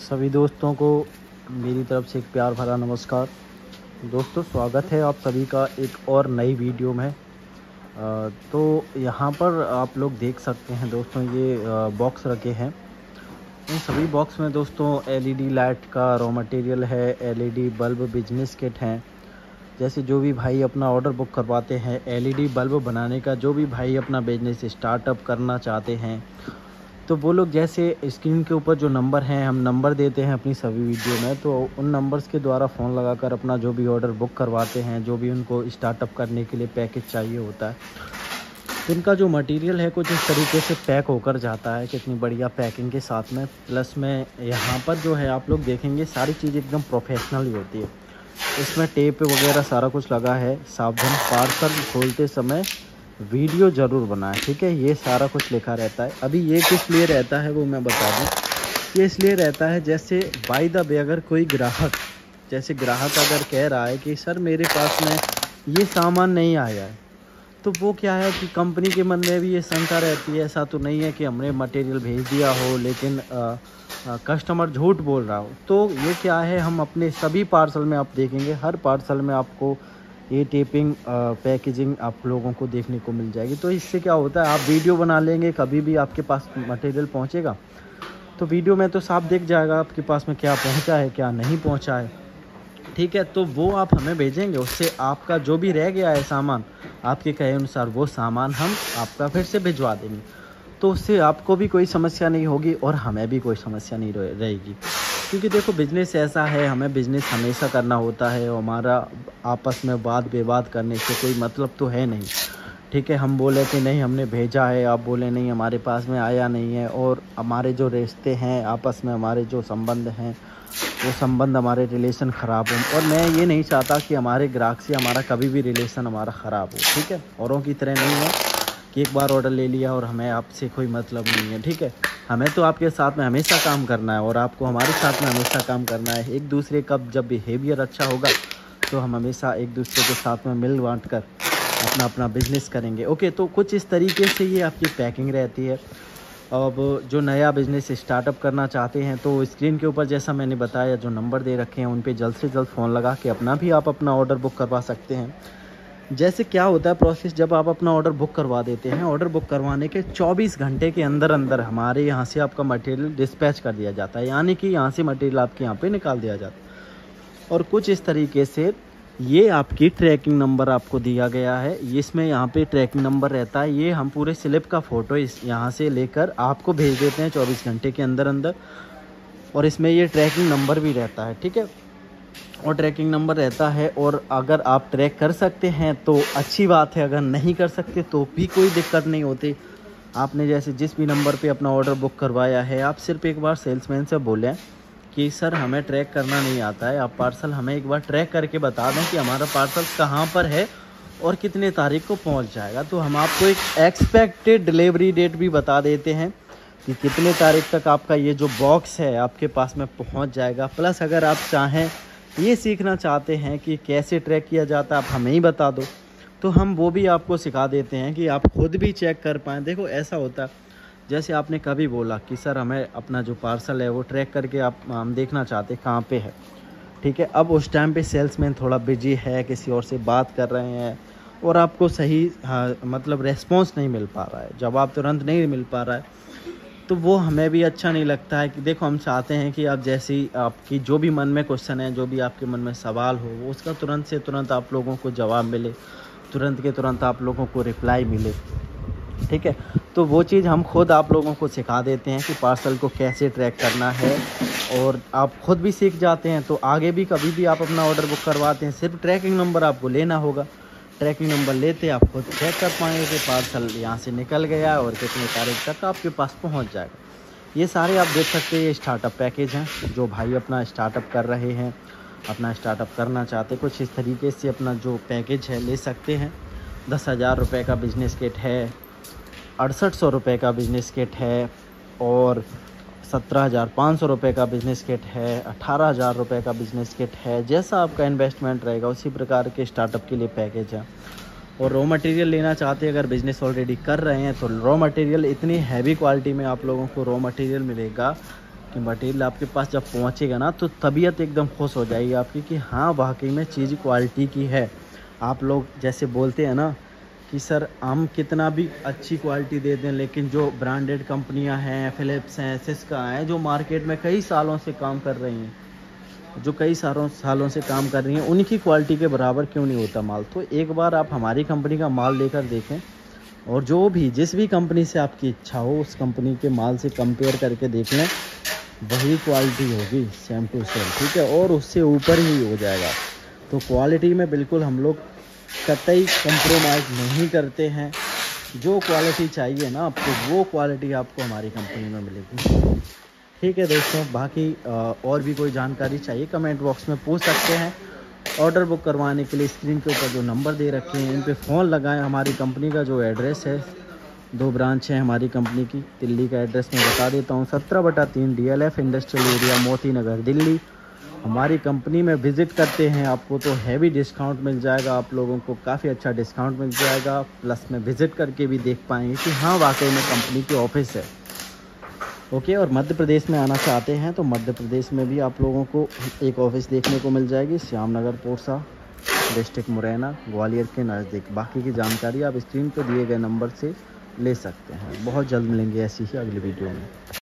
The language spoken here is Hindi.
सभी दोस्तों को मेरी तरफ से एक प्यार भरा नमस्कार। दोस्तों, स्वागत है आप सभी का एक और नई वीडियो में। तो यहाँ पर आप लोग देख सकते हैं दोस्तों, ये बॉक्स रखे हैं। इन सभी बॉक्स में दोस्तों एलईडी लाइट का रॉ मटेरियल है, एलईडी बल्ब बिजनेस किट हैं। जैसे जो भी भाई अपना ऑर्डर बुक करवाते हैं एलईडी बल्ब बनाने का, जो भी भाई अपना बिजनेस स्टार्टअप करना चाहते हैं, तो वो लोग जैसे स्क्रीन के ऊपर जो नंबर हैं हम नंबर देते हैं अपनी सभी वीडियो में, तो उन नंबर्स के द्वारा फ़ोन लगाकर अपना जो भी ऑर्डर बुक करवाते हैं, जो भी उनको स्टार्टअप करने के लिए पैकेज चाहिए होता है, तो उनका जो मटेरियल है कुछ इस तरीके से पैक होकर जाता है, कितनी बढ़िया पैकिंग के साथ में। प्लस में यहाँ पर जो है आप लोग देखेंगे सारी चीज़ एकदम प्रोफेशनल ही होती है। इसमें टेप वगैरह सारा कुछ लगा है। सावधान, पार्सल खोलते समय वीडियो ज़रूर बनाएं, ठीक है। ये सारा कुछ लिखा रहता है। अभी ये किस लिए रहता है वो मैं बता दूं। ये इसलिए रहता है जैसे बाय द वे अगर कोई ग्राहक अगर कह रहा है कि सर मेरे पास में ये सामान नहीं आया है, तो वो क्या है कि कंपनी के मन में भी ये शंका रहती है। ऐसा तो नहीं है कि हमने मटेरियल भेज दिया हो लेकिन कस्टमर झूठ बोल रहा हो। तो ये क्या है, हम अपने सभी पार्सल में आप देखेंगे, हर पार्सल में आपको ये टेपिंग पैकेजिंग आप लोगों को देखने को मिल जाएगी। तो इससे क्या होता है, आप वीडियो बना लेंगे, कभी भी आपके पास मटेरियल पहुंचेगा तो वीडियो में तो साफ दिख जाएगा आपके पास में क्या पहुंचा है क्या नहीं पहुंचा है, ठीक है। तो वो आप हमें भेजेंगे, उससे आपका जो भी रह गया है सामान आपके कहे अनुसार वो सामान हम आपका फिर से भिजवा देंगे। तो उससे आपको भी कोई समस्या नहीं होगी और हमें भी कोई समस्या नहीं रहेगी। क्योंकि देखो बिज़नेस ऐसा है, हमें बिज़नेस हमेशा करना होता है और हमारा आपस में वाद विवाद करने से कोई मतलब तो है नहीं, ठीक है। हम बोले कि नहीं हमने भेजा है, आप बोले नहीं हमारे पास में आया नहीं है, और हमारे जो रिश्ते हैं आपस में, हमारे जो संबंध हैं वो संबंध, हमारे रिलेशन ख़राब हों। और मैं ये नहीं चाहता कि हमारे ग्राहक से हमारा कभी भी रिलेशन हमारा ख़राब हो, ठीक है। औरों की तरह नहीं है कि एक बार ऑर्डर ले लिया और हमें आपसे कोई मतलब नहीं है, ठीक है। हमें तो आपके साथ में हमेशा काम करना है और आपको हमारे साथ में हमेशा काम करना है। एक दूसरे का जब बिहेवियर अच्छा होगा तो हम हमेशा एक दूसरे के साथ में मिल बांट कर अपना अपना बिज़नेस करेंगे। ओके, तो कुछ इस तरीके से ये आपकी पैकिंग रहती है। अब जो नया बिज़नेस स्टार्टअप करना चाहते हैं तो स्क्रीन के ऊपर जैसा मैंने बताया जो नंबर दे रखे हैं उन पे जल्द से जल्द फ़ोन लगा के अपना भी आप अपना ऑर्डर बुक करवा सकते हैं। जैसे क्या होता है प्रोसेस, जब आप अपना ऑर्डर बुक करवा देते हैं, ऑर्डर बुक करवाने के 24 घंटे के अंदर अंदर हमारे यहाँ से आपका मटेरियल डिस्पैच कर दिया जाता है, यानी कि यहाँ से मटेरियल आपके यहाँ पे निकाल दिया जाता है। और कुछ इस तरीके से ये आपकी ट्रैकिंग नंबर आपको दिया गया है, इसमें यहाँ पे ट्रैकिंग नंबर रहता है। ये हम पूरे स्लिप का फ़ोटो इस यहाँ से लेकर आपको भेज देते हैं 24 घंटे के अंदर अंदर, और इसमें ये ट्रैकिंग नंबर भी रहता है, ठीक है। और ट्रैकिंग नंबर रहता है, और अगर आप ट्रैक कर सकते हैं तो अच्छी बात है, अगर नहीं कर सकते तो भी कोई दिक्कत नहीं होती। आपने जैसे जिस भी नंबर पे अपना ऑर्डर बुक करवाया है, आप सिर्फ एक बार सेल्समैन से बोलें कि सर हमें ट्रैक करना नहीं आता है, आप पार्सल हमें एक बार ट्रैक करके बता दें कि हमारा पार्सल कहाँ पर है और कितने तारीख को पहुँच जाएगा। तो हम आपको एक एक्सपेक्टेड डिलीवरी डेट भी बता देते हैं कि कितने तारीख तक आपका ये जो बॉक्स है आपके पास में पहुँच जाएगा। प्लस अगर आप चाहें ये सीखना चाहते हैं कि कैसे ट्रैक किया जाता है, आप हमें ही बता दो तो हम वो भी आपको सिखा देते हैं कि आप खुद भी चेक कर पाएँ। देखो ऐसा होता है, जैसे आपने कभी बोला कि सर हमें अपना जो पार्सल है वो ट्रैक करके हम देखना चाहते हैं कहाँ पे है, ठीक है। अब उस टाइम पे सेल्समैन थोड़ा बिजी है, किसी और से बात कर रहे हैं और आपको सही मतलब रेस्पॉन्स नहीं मिल पा रहा है, जवाब तुरंत नहीं मिल पा रहा है, तो वो हमें भी अच्छा नहीं लगता है। कि देखो हम चाहते हैं कि आप जैसी आपकी जो भी मन में क्वेश्चन है, जो भी आपके मन में सवाल हो, वो उसका तुरंत से तुरंत आप लोगों को जवाब मिले, तुरंत के तुरंत आप लोगों को रिप्लाई मिले, ठीक है। तो वो चीज़ हम खुद आप लोगों को सिखा देते हैं कि पार्सल को कैसे ट्रैक करना है, और आप खुद भी सीख जाते हैं। तो आगे भी कभी भी आप अपना ऑर्डर बुक करवाते हैं, सिर्फ ट्रैकिंग नंबर आपको लेना होगा। ट्रैकिंग नंबर लेते आप खुद चेक कर पाएंगे कि पार्सल यहाँ से निकल गया और कितने तारीख तक आपके पास पहुँच जाएगा। ये सारे आप देख सकते हैं, ये स्टार्टअप पैकेज हैं। जो भाई अपना स्टार्टअप कर रहे हैं, अपना स्टार्टअप करना चाहते, कुछ इस तरीके से अपना जो पैकेज है ले सकते हैं। 10,000 रुपये का बिज़नेस किट है, 6800 रुपये का बिज़नेस किट है, और 17,500 रुपये का बिज़नेस किट है, 18,000 रुपये का बिज़नेस किट है। जैसा आपका इन्वेस्टमेंट रहेगा उसी प्रकार के स्टार्टअप के लिए पैकेज है। और रॉ मटेरियल लेना चाहते हैं, अगर बिज़नेस ऑलरेडी कर रहे हैं तो रॉ मटेरियल इतनी हैवी क्वालिटी में आप लोगों को रॉ मटेरियल मिलेगा कि मटेरियल आपके पास जब पहुंचेगा ना तो तबीयत एकदम खुश हो जाएगी आपकी कि हाँ वाकई में चीज़ क्वालिटी की है। आप लोग जैसे बोलते हैं ना कि सर हम कितना भी अच्छी क्वालिटी दे दें, लेकिन जो ब्रांडेड कंपनियां हैं, फ़िलिप्स हैं, सिस्का हैं, जो मार्केट में कई सालों से काम कर रही हैं, जो कई सालों से काम कर रही हैं, उनकी क्वालिटी के बराबर क्यों नहीं होता माल। तो एक बार आप हमारी कंपनी का माल लेकर देखें, और जो भी जिस भी कंपनी से आपकी इच्छा हो उस कंपनी के माल से कंपेयर करके देख लें, वही क्वालिटी होगी सेम टू सेम, ठीक है, और उससे ऊपर ही हो जाएगा। तो क्वालिटी में बिल्कुल हम लोग कतई कंप्रोमाइज़ नहीं करते हैं। जो क्वालिटी चाहिए ना आपको, वो क्वालिटी आपको हमारी कंपनी में मिलेगी। ठीक है दोस्तों, बाकी और भी कोई जानकारी चाहिए कमेंट बॉक्स में पूछ सकते हैं। ऑर्डर बुक करवाने के लिए स्क्रीन के ऊपर जो नंबर दे रखे हैं इन पे फ़ोन लगाएं। हमारी कंपनी का जो एड्रेस है, 2 ब्रांच है हमारी कंपनी की। दिल्ली का एड्रेस मैं बता देता हूँ, 17/3 DLF industrial area, Moti Nagar, Delhi. हमारी कंपनी में विज़िट करते हैं आपको तो हैवी डिस्काउंट मिल जाएगा, आप लोगों को काफ़ी अच्छा डिस्काउंट मिल जाएगा। प्लस में विज़िट करके भी देख पाएंगे कि हाँ वाकई में कंपनी की ऑफिस है। ओके, और मध्य प्रदेश में आना चाहते हैं तो मध्य प्रदेश में भी आप लोगों को एक ऑफिस देखने को मिल जाएगी, श्यामनगर पोरसा, डिस्ट्रिक्ट मुरैना, ग्वालियर के नज़दीक। बाकी की जानकारी आप स्क्रीन पर दिए गए नंबर से ले सकते हैं। बहुत जल्द मिलेंगे ऐसी ही अगली वीडियो में।